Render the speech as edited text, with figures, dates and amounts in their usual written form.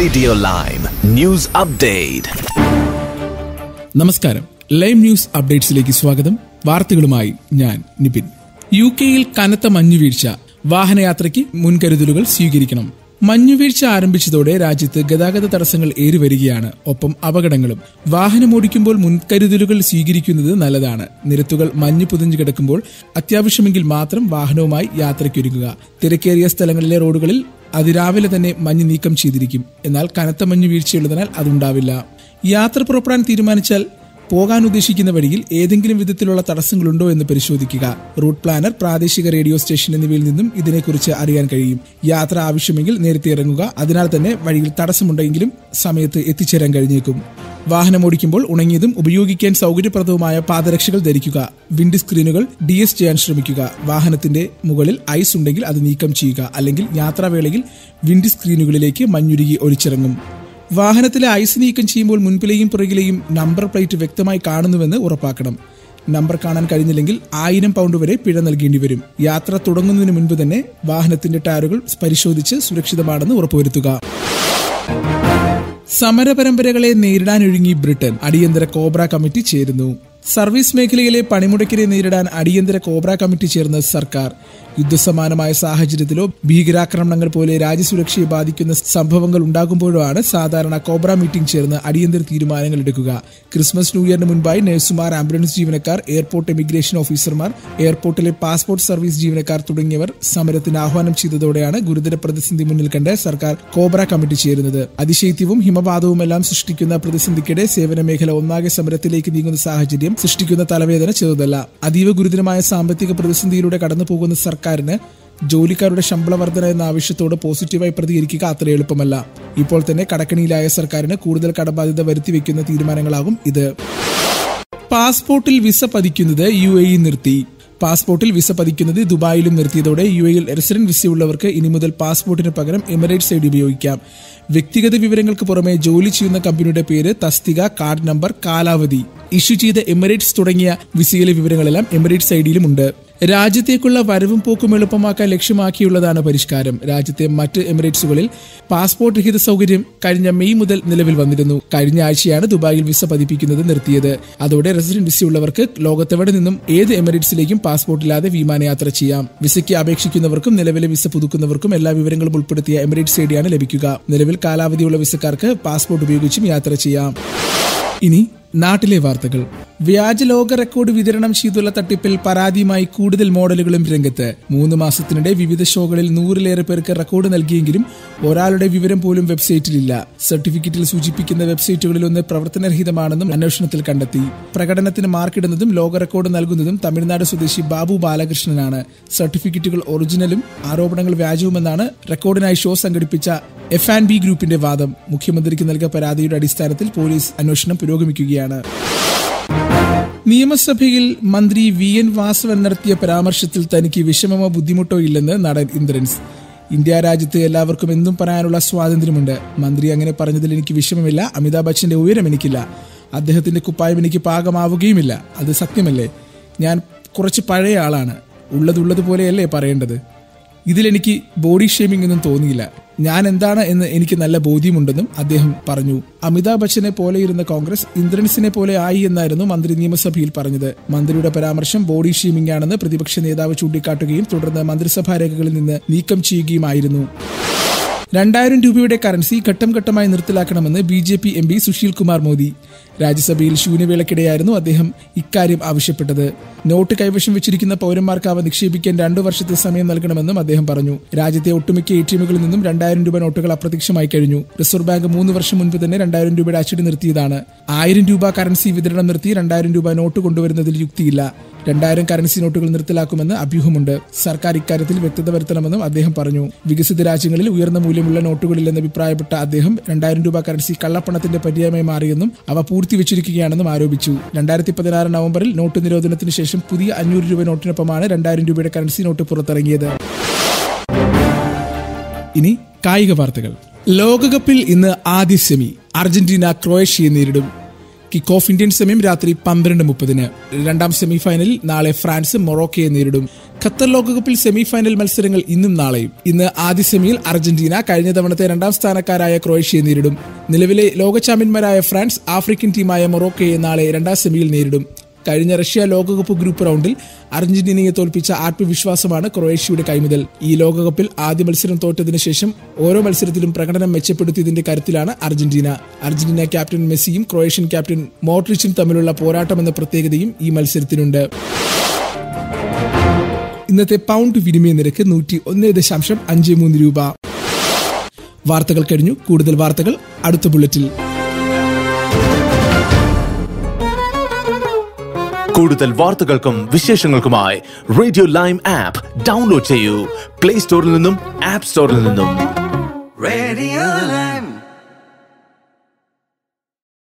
Radio Lime News Update. നമസ്കാരം, Lime news അപ്ഡേറ്റ്സിലേക്ക് സ്വാഗതം. വാർത്തകളുമായി ഞാൻ നിബിൻ. യുകെയിൽ കനത്ത മഞ്ഞുവീഴ്ച, വാഹനയാത്രയ്ക്ക് മുൻകരുതലുകൾ സ്വീകരിക്കണം. മഞ്ഞുവീഴ്ച ആരംഭിച്ചതോടെ രാജ്യത്ത് ഗതാഗത തടസ്സങ്ങൾ ഏറിവരികയാണ്. ഒപ്പം അപകടങ്ങളും. വാഹനമോടിക്കുമ്പോൾ മുൻകരുതലുകൾ സ്വീകരിക്കുന്നത് നല്ലതാണ്. നിരത്തുകൾ മഞ്ഞ് പുതഞ്ഞു കിടക്കുമ്പോൾ അത്യാവശ്യമെങ്കിൽ മാത്രം വാഹനവുമായി യാത്രയ്ക്കൊരുങ്ങുക. തിരക്കേറിയ സ്ഥലങ്ങളിലെ റോഡുകളിൽ അതിരാവിലെ തന്നെ മഞ്ഞ് നീക്കം ചെയ്തിരിക്കും. എന്നാൽ കനത്ത മഞ്ഞ് വീഴ്ചയുള്ളതിനാൽ അതുണ്ടാവില്ല. യാത്ര പുറപ്പെടാൻ തീരുമാനിച്ചാൽ പോകാൻ ഉദ്ദേശിക്കുന്ന വഴിയിൽ ഏതെങ്കിലും വിധത്തിലുള്ള തടസ്സങ്ങളുണ്ടോ എന്ന് പരിശോധിക്കുക. റൂട്ട് പ്ലാനർ, പ്രാദേശിക റേഡിയോ സ്റ്റേഷൻ എന്നിവയിൽ നിന്നും ഇതിനെക്കുറിച്ച് അറിയാൻ കഴിയും. യാത്ര ആവശ്യമെങ്കിൽ നേരത്തെ ഇറങ്ങുക. അതിനാൽ തന്നെ വഴിയിൽ തടസ്സമുണ്ടെങ്കിലും സമയത്ത് എത്തിച്ചേരാൻ കഴിഞ്ഞേക്കും. വാഹനമോടിക്കുമ്പോൾ ഉണങ്ങിയതും ഉപയോഗിക്കാൻ സൗകര്യപ്രദവുമായ പാദരക്ഷകൾ ധരിക്കുക. വിൻഡ് സ്ക്രീനുകൾ DS ചെയ്യാൻ ശ്രമിക്കുക. വാഹനത്തിന്റെ മുകളിൽ ഐസ് ഉണ്ടെങ്കിൽ അത് നീക്കം ചെയ്യുക. അല്ലെങ്കിൽ യാത്രാവേളയിൽ വിൻഡ് സ്ക്രീനുകളിലേക്ക് മഞ്ഞുരുകി ഒലിച്ചിറങ്ങും. വാഹനത്തിലെ ഐസ് നീക്കം ചെയ്യുമ്പോൾ മുൻപിലെയും പുറകിലെയും നമ്പർ പ്ലേറ്റ് വ്യക്തമായി കാണുന്നുവെന്ന് ഉറപ്പാക്കണം. നമ്പർ കാണാൻ കഴിഞ്ഞില്ലെങ്കിൽ 1000 പൗണ്ട് വരെ പിഴ നൽകേണ്ടി വരും. യാത്ര തുടങ്ങുന്നതിന് മുൻപ് തന്നെ വാഹനത്തിന്റെ ടയറുകൾ പരിശോധിച്ച് സുരക്ഷിതമാണെന്ന് ഉറപ്പുവരുത്തുക. സമരപരമ്പരകളെ നേരിടാനൊരുങ്ങി ബ്രിട്ടൻ. അടിയന്തര കോബ്ര കമ്മിറ്റി ചേരുന്നു. സർവീസ് മേഖലയിലെ പണിമുടക്കിനെ നേരിടാൻ അടിയന്തര കോബ്ര കമ്മിറ്റി ചേർന്ന സർക്കാർ. യുദ്ധസമാനമായ സാഹചര്യത്തിലോ ഭീകരാക്രമണങ്ങൾ പോലെ രാജ്യസുരക്ഷയെ ബാധിക്കുന്ന സംഭവങ്ങൾ ഉണ്ടാകുമ്പോഴോ ആണ് സാധാരണ കോബ്ര മീറ്റിംഗ് ചേർന്ന് അടിയന്തര തീരുമാനങ്ങൾ എടുക്കുക. ക്രിസ്മസ് ന്യൂ ഇയറിന് മുൻപായി നഴ്സുമാർ, ആംബുലൻസ് ജീവനക്കാർ, എയർപോർട്ട് ഇമിഗ്രേഷൻ ഓഫീസർമാർ, എയർപോർട്ടിലെ പാസ്പോർട്ട് സർവീസ് ജീവനക്കാർ തുടങ്ങിയവർ സമരത്തിന് ആഹ്വാനം ചെയ്തതോടെയാണ് ഗുരുതര പ്രതിസന്ധി മുന്നിൽ കണ്ട് സർക്കാർ കോബ്ര കമ്മിറ്റി ചേരുന്നത്. അതിശൈത്യവും ഹിമപാതവും എല്ലാം സൃഷ്ടിക്കുന്ന പ്രതിസന്ധിക്കിടെ സേവന മേഖല ഒന്നാകെ സമരത്തിലേക്ക് നീങ്ങുന്ന സാഹചര്യം സൃഷ്ടിക്കുന്ന തലവേദന ചെറുതല്ല. അതീവ ഗുരുതരമായ സാമ്പത്തിക പ്രതിസന്ധിയിലൂടെ കടന്നു പോകുന്ന സർക്കാരിന് ജോലിക്കാരുടെ ശമ്പള വർധന എന്ന ആവശ്യത്തോട് പോസിറ്റീവായി പ്രതികരിക്കുക അത്ര എളുപ്പമല്ല. ഇപ്പോൾ തന്നെ കടക്കണിയിലായ സർക്കാരിന് കൂടുതൽ കടബാധ്യത വരുത്തിവെക്കുന്ന തീരുമാനങ്ങളാകും ഇത്. പാസ്പോർട്ടിൽ വിസ പതിക്കുന്നത് UAE നിർത്തി. പാസ്പോർട്ടിൽ വിസ പതിക്കുന്നത് ദുബായിലും നിർത്തിയതോടെ UAEയിൽ റെസിഡന്റ് വിസയുള്ളവർക്ക് ഇനി മുതൽ പാസ്പോർട്ടിന് പകരം എമിറേറ്റ്സ് ID ഉപയോഗിക്കാം. വ്യക്തിഗത വിവരങ്ങൾക്ക് പുറമെ ജോലി ചെയ്യുന്ന കമ്പനിയുടെ പേര്, തസ്തിക, കാർഡ് നമ്പർ, കാലാവധി, ഇഷ്യൂ ചെയ്ത എമിറേറ്റ്സ് തുടങ്ങിയ വിസയിലെ വിവരങ്ങളെല്ലാം എമിറേറ്റ്സ് ID-യിലുമുണ്ട്. രാജ്യത്തേക്കുള്ള വരവും പോക്കും എളുപ്പമാക്കാൻ ലക്ഷ്യമാക്കിയുള്ളതാണ് പരിഷ്കാരം. രാജ്യത്തെ മറ്റ് എമിറേറ്റ്സുകളിൽ പാസ്പോർട്ട് രഹിത സൗകര്യം കഴിഞ്ഞ മെയ് മുതൽ നിലവിൽ വന്നിരുന്നു. കഴിഞ്ഞ ആഴ്ചയാണ് ദുബായിൽ വിസ പതിപ്പിക്കുന്നത് നിർത്തിയത്. അതോടെ റെസിഡന്റ് വിസയുള്ളവർക്ക് ലോകത്തെവിടെ നിന്നും ഏത് എമിറേറ്റ്സിലേക്കും പാസ്പോർട്ടില്ലാതെ വിമാനയാത്ര ചെയ്യാം. വിസയ്ക്ക് അപേക്ഷിക്കുന്നവർക്കും നിലവിലെ വിസ പുതുക്കുന്നവർക്കും എല്ലാ വിവരങ്ങളും ഉൾപ്പെടുത്തിയ എമിറേറ്റ്സ് ID-യാണ് ലഭിക്കുക. നിലവിൽ കാലാവധിയുള്ള വിസക്കാർക്ക് പാസ്പോർട്ട് ഉപയോഗിച്ചും യാത്ര ചെയ്യാം. ഇനി നാട്ടിലെ വാർത്തകൾ. വ്യാജ ലോക റെക്കോർഡ് വിതരണം ചെയ്തുള്ള തട്ടിപ്പിൽ പരാതിയുമായി കൂടുതൽ മോഡലുകളും രംഗത്ത്. 3 മാസത്തിനിടെ വിവിധ ഷോകളിൽ 100-ലേറെ പേർക്ക് റെക്കോർഡ് നൽകിയെങ്കിലും ഒരാളുടെ വിവരം പോലും വെബ്സൈറ്റിലില്ല. സർട്ടിഫിക്കറ്റിൽ സൂചിപ്പിക്കുന്ന വെബ്സൈറ്റുകളിലൊന്ന് പ്രവർത്തനരഹിതമാണെന്നും അന്വേഷണത്തിൽ കണ്ടെത്തി. പ്രകടനത്തിന് മാർക്കിടുന്നതും ലോക റെക്കോർഡ് നൽകുന്നതും തമിഴ്നാട് സ്വദേശി ബാബു ബാലകൃഷ്ണനാണ്. സർട്ടിഫിക്കറ്റുകൾ ഒറിജിനലും ആരോപണങ്ങൾ വ്യാജവുമെന്നാണ് റെക്കോർഡിനായി ഷോ സംഘടിപ്പിച്ച F&B ഗ്രൂപ്പിന്റെ വാദം. മുഖ്യമന്ത്രിക്ക് നൽകിയ പരാതിയുടെ അടിസ്ഥാനത്തിൽ പോലീസ് അന്വേഷണം പുരോഗമിക്കുകയാണ്. നിയമസഭയിൽ മന്ത്രി VN വാസവൻ നടത്തിയ പരാമർശത്തിൽ തനിക്ക് വിഷമമോ ബുദ്ധിമുട്ടോ ഇല്ലെന്ന് നടൻ ഇന്ദ്രൻസ്. ഇന്ത്യ രാജ്യത്ത് എല്ലാവർക്കും എന്തും പറയാനുള്ള സ്വാതന്ത്ര്യമുണ്ട്. മന്ത്രി അങ്ങനെ പറഞ്ഞതിൽ എനിക്ക് വിഷമമില്ല. അമിതാഭ് ബച്ചന്റെ ഉയരം എനിക്കില്ല. അദ്ദേഹത്തിന്റെ കുപ്പായം എനിക്ക് പാകമാവുകയുമില്ല. അത് സത്യമല്ലേ? ഞാൻ കുറച്ച് പഴയ ആളാണ്. ഉള്ളതുപോലെയല്ലേ പറയേണ്ടത്. ഇതിലെനിക്ക് ബോഡി ഷേമിംഗ് ഒന്നും തോന്നിയില്ല. ഞാൻ എന്താണ് എന്ന് എനിക്ക് നല്ല ബോധ്യമുണ്ടെന്നും അദ്ദേഹം പറഞ്ഞു. അമിതാഭ് ബച്ചനെ പോലെയിരുന്ന കോൺഗ്രസ് ഇന്ദ്രൻസിനെ പോലെ ആയി എന്നായിരുന്നു മന്ത്രി നിയമസഭയിൽ പറഞ്ഞത്. മന്ത്രിയുടെ പരാമർശം ബോഡി ഷേമിംഗ് ആണെന്ന് പ്രതിപക്ഷ നേതാവ് ചൂണ്ടിക്കാട്ടുകയും തുടർന്ന് മന്ത്രിസഭാ രേഖകളിൽ നിന്ന് നീക്കം ചെയ്യുകയുമായിരുന്നു. 2000 രൂപയുടെ കറൻസി ഘട്ടം ഘട്ടമായി നിർത്തലാക്കണമെന്ന് BJP MP സുശീൽ കുമാർ മോദി. രാജ്യസഭയിൽ ശൂന്യവേളയ്ക്കിടെയായിരുന്നു അദ്ദേഹം ഇക്കാര്യം ആവശ്യപ്പെട്ടത്. നോട്ട് കൈവശം വെച്ചിരിക്കുന്ന പൗരന്മാർക്ക് അവ നിക്ഷേപിക്കാൻ 2 വർഷത്തെ സമയം നൽകണമെന്നും അദ്ദേഹം പറഞ്ഞു. രാജ്യത്തെ ഒട്ടുമിക്ക ATM-കളിൽ നിന്നും 2000 രൂപ നോട്ടുകൾ അപ്രത്യക്ഷമായി കഴിഞ്ഞു. റിസർവ് ബാങ്ക് 3 വർഷം മുൻപ് തന്നെ 2000 രൂപയുടെ അച്ചടി നിർത്തിയതാണ്. 1000 രൂപ കറൻസി വിതരണം നിർത്തി 2000 രൂപ നോട്ട് കൊണ്ടുവരുന്നതിൽ യുക്തിയില്ല. 2000 കറൻസി നോട്ടുകൾ നിർത്തലാക്കുമെന്ന് അഭ്യൂഹമുണ്ട്. സർക്കാർ ഇക്കാര്യത്തിൽ വ്യക്തത വരുത്തണമെന്നും അദ്ദേഹം പറഞ്ഞു. വികസിത രാജ്യങ്ങളിൽ ഉയർന്ന മൂല്യമുള്ള നോട്ടുകളില്ലെന്ന് അഭിപ്രായപ്പെട്ട അദ്ദേഹം 2000 രൂപ കറൻസി കള്ളപ്പണത്തിന്റെ പര്യായമായി മാറിയെന്നും അവ പൂഴ്ത്തിവെച്ചിരിക്കുകയാണെന്നും ആരോപിച്ചു. 2016 നവംബറിൽ നോട്ട് നിരോധനത്തിന് ശേഷം പുതിയ 500 രൂപ നോട്ടിനൊപ്പമാണ് 2000 രൂപയുടെ കറൻസി നോട്ട് പുറത്തിറങ്ങിയത്. ഇനി കായിക വാർത്തകൾ. ലോകകപ്പിൽ ഇന്ന് ആദ്യ സെമി. അർജന്റീന ക്രൊയേഷ്യയെ നേരിടും. കിക്ക് ഓഫ് ഇന്ത്യൻ സമയം രാത്രി 12:30. രണ്ടാം സെമിഫൈനലിൽ നാളെ ഫ്രാൻസ് മൊറോക്കയെ നേരിടും. ഖത്തർ ലോകകപ്പിൽ സെമി ഫൈനൽ മത്സരങ്ങൾ ഇന്നും നാളെയും. ഇന്ന് ആദ്യ സെമിയിൽ അർജന്റീന കഴിഞ്ഞ തവണത്തെ 2ാം സ്ഥാനക്കാരായ ക്രൊയേഷ്യയെ നേരിടും. നിലവിലെ ലോക ചാമ്പ്യന്മാരായ ഫ്രാൻസ് ആഫ്രിക്കൻ ടീമായ മൊറോക്കോയെ നാളെ 2ാം സെമിയിൽ നേരിടും. കഴിഞ്ഞ റഷ്യ ലോകകപ്പ് ഗ്രൂപ്പ് റൗണ്ടിൽ അർജന്റീനയെ തോൽപ്പിച്ച ആത്മവിശ്വാസമാണ് ക്രൊയേഷ്യയുടെ കൈമുതൽ. ഈ ലോകകപ്പിൽ ആദ്യ മത്സരം തോറ്റതിനു ശേഷം ഓരോ മത്സരത്തിലും പ്രകടനം മെച്ചപ്പെടുത്തിയതിന്റെ കരുത്തിലാണ് അർജന്റീന. അർജന്റീന ക്യാപ്റ്റൻ മെസ്സിയും ക്രൊയേഷ്യൻ ക്യാപ്റ്റൻ മോഡ്രിച്ചും തമ്മിലുള്ള പോരാട്ടമെന്ന പ്രത്യേകതയും ഈ മത്സരത്തിനുണ്ട്. ഇന്നത്തെ പൗണ്ട് വിനിമയ നിരക്ക് 101.53 രൂപ. വാർത്തകൾ കഴിഞ്ഞു. കൂടുതൽ വാർത്തകൾ അടുത്ത ബുള്ളറ്റിൽ. കൂടുതൽ വാർത്തകൾക്കും വിശേഷങ്ങൾക്കുമായി റേഡിയോ ലൈം ആപ്പ് ഡൗൺലോഡ് ചെയ്യൂ. പ്ലേ സ്റ്റോറിൽ നിന്നും ആപ്പ് സ്റ്റോറിൽ നിന്നും.